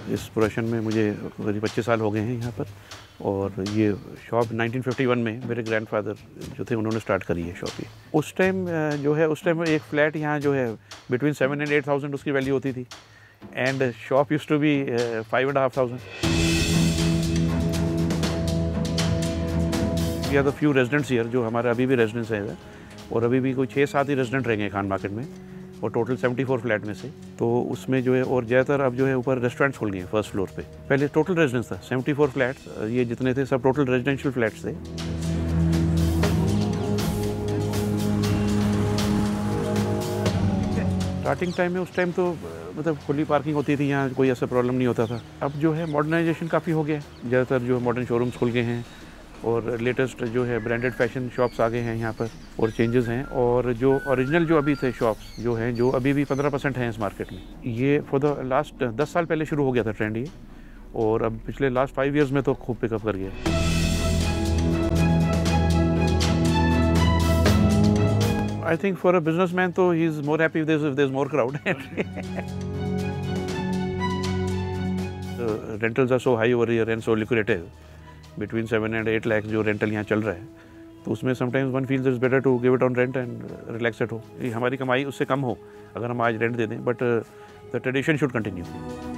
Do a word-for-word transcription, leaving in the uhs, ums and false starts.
इस प्रोफेशन में मुझे करीब पच्चीस साल हो गए हैं यहाँ पर, और ये शॉप नाइनटीन फिफ्टी वन में मेरे ग्रैंडफादर जो थे उन्होंने स्टार्ट करी है शॉप ये। उस टाइम जो है उस टाइम एक फ्लैट यहाँ जो है between seven and eight thousand उसकी वैल्यू होती थी, and shop used to be five and half thousand. We are the few residents here, जो हमारे अभी भी रेजिडेंट्स हैं इधर, और अभी भी कोई छः सात ही रेजिडेंट रहेंगे खान मार्केट में, और टोटल चौहत्तर फ्लैट में से। तो उसमें जो है और ज़्यादातर अब जो है ऊपर रेस्टोरेंट्स खुल गए हैं फर्स्ट फ्लोर पे। पहले टोटल रेजिडेंस था चौहत्तर फ्लैट्स, ये जितने थे सब टोटल रेजिडेंशियल फ्लैट्स थे। स्टार्टिंग टाइम में उस टाइम तो मतलब खुली पार्किंग होती थी यहाँ, कोई ऐसा प्रॉब्लम नहीं होता था। अब जो है मॉडर्नाइजेशन काफ़ी हो गया, ज़्यादातर जो मॉडर्न शोरूम्स खुल गए हैं, और लेटेस्ट जो है ब्रांडेड फैशन शॉप्स आ गए हैं यहाँ पर, और चेंजेस हैं। और जो ओरिजिनल जो अभी थे शॉप्स जो हैं, जो अभी भी पंद्रह परसेंट हैं इस मार्केट में, ये फॉर द लास्ट दस साल पहले शुरू हो गया था ट्रेंड ये, और अब पिछले लास्ट फाइव इयर्स में तो खूब पिकअप कर गया। I think for a businessman तो he is more happy if there is more crowd. Rentals are so high over here and so liquidated, between seven and eight lakhs जो rental यहाँ चल रहा है, तो उसमें sometimes one feels is better to give it on rent and relax at home. हमारी कमाई उससे कम हो अगर हम आज रेंट दे दें, but the tradition should continue.